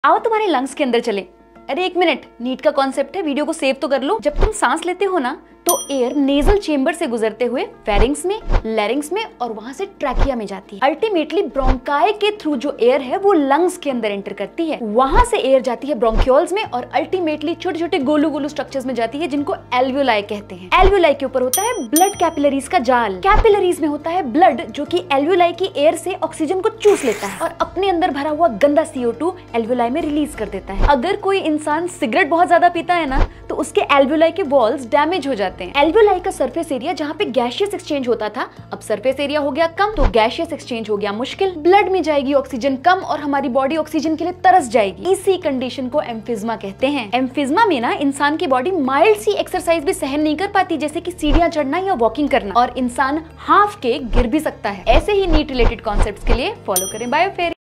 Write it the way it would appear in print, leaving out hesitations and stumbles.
आओ तुम्हारे लंग्स के अंदर चले। अरे एक मिनट, नीट का कॉन्सेप्ट है, वीडियो को सेव तो कर लो। जब तुम सांस लेते हो ना तो एयर नेजल चेंबर से गुजरते हुए फेरिंग्स में, लैरिंग्स में और वहां से ट्रैकिया में जाती है। अल्टीमेटली ब्रोंकाई के थ्रू जो एयर है वो लंग्स के अंदर एंटर करती है, वहां से एयर जाती है ब्रोंक्यूल्स में और अल्टीमेटली छोटे छोटे गोलू गोलू स्ट्रक्चर्स में जाती है जिनको एल्वियोलाई कहते हैं। एल्वियोलाई के ऊपर होता है ब्लड कैपिलरीज का जाल। कैपिलरीज में होता है ब्लड जो कि एल्वियोलाई की एयर से ऑक्सीजन को चूस लेता है और अपने अंदर भरा हुआ गंदा CO2 एल्वियोलाई में रिलीज कर देता है। अगर कोई इंसान सिगरेट बहुत ज्यादा पीता है ना तो उसके एल्वियोलाई के वॉल्स डैमेज हो जाते हैं। एल्वियोलाई का सरफेस एरिया जहाँ पे गैसियस एक्सचेंज होता था, अब सरफेस एरिया हो गया कम तो गैसियस एक्सचेंज हो गया मुश्किल। ब्लड में जाएगी ऑक्सीजन कम और हमारी बॉडी ऑक्सीजन के लिए तरस जाएगी। इसी कंडीशन को एम्फिज्मा कहते हैं। एम्फिज्मा में ना इंसान की बॉडी माइल्ड सी एक्सरसाइज भी सहन नहीं कर पाती, जैसे कि सीढ़ियां चढ़ना या वॉकिंग करना, और इंसान हाफ के गिर भी सकता है। ऐसे ही नीट रिलेटेड कॉन्सेप्ट्स के लिए फॉलो करें बायोफेरी।